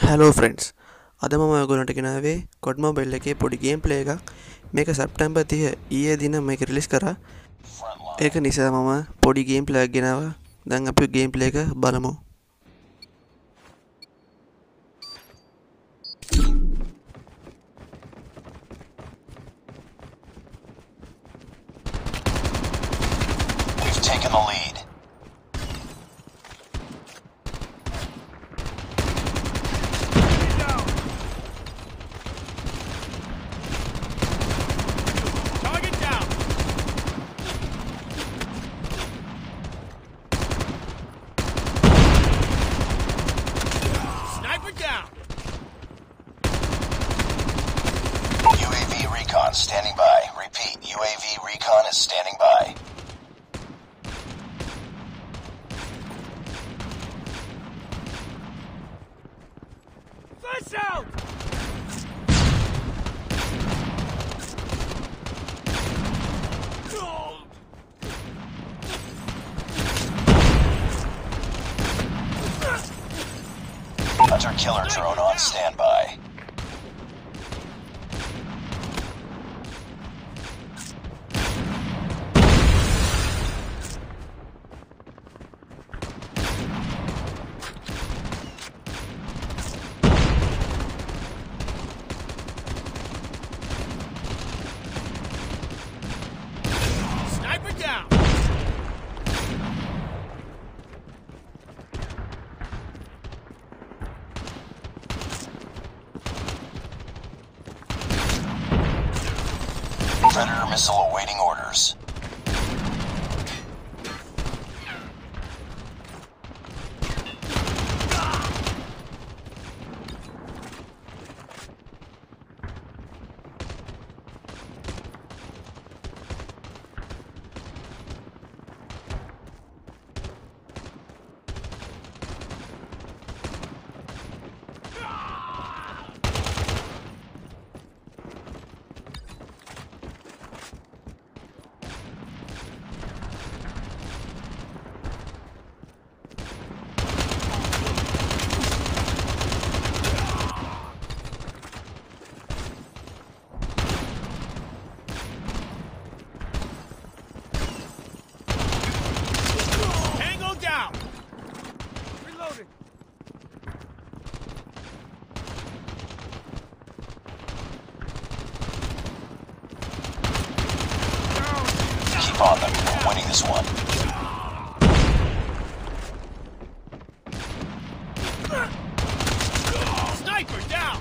Hello friends. අද මම ඔයගොල්ලන්ට ගෙනාවේ COD Mobile එකේ පොඩි ගේම් ප්ලේ එකක්. මේක සැප්තැම්බර් 30 ඊයේ දින මේක රිලීස් කරා. ඒක නිසා මම පොඩි ගේම් ප්ලේ එකක් ගෙනාවා. දැන් අපි ගේම් ප්ලේ එක බලමු. We've taken the lead. UAV recon standing by. Repeat, UAV recon is standing by. Flash out! Hunter killer drone on standby. Sniper down! Predator missile awaiting orders. Tango down! Reloading! Keep on them. We're winning this one. Sniper down!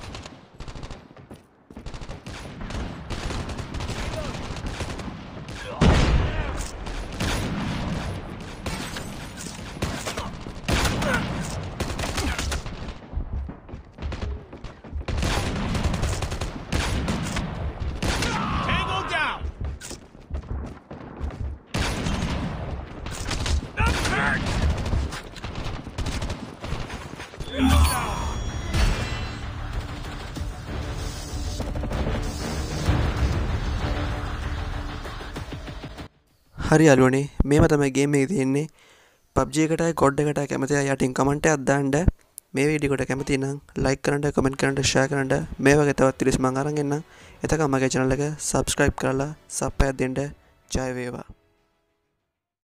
Tango down! I'm hurt! හරි යාළුවනේ මේව තමයි game එකේ තියෙන්නේ. PUBG එකටයි COD එකටයි කැමති අය යටින් comment එකක් දාන්න. මේ වීඩියෝ එකට කැමති නම් ලයික් කරන්න, කමෙන්ට් කරන්න, ෂෙයා කරන්න. මේ වගේ තවත් ටිප්ස් මම අරන් එන්නම්. එතකම් මගේ channel එක subscribe කරලා සබ් එකක් දෙන්න. ජය වේවා.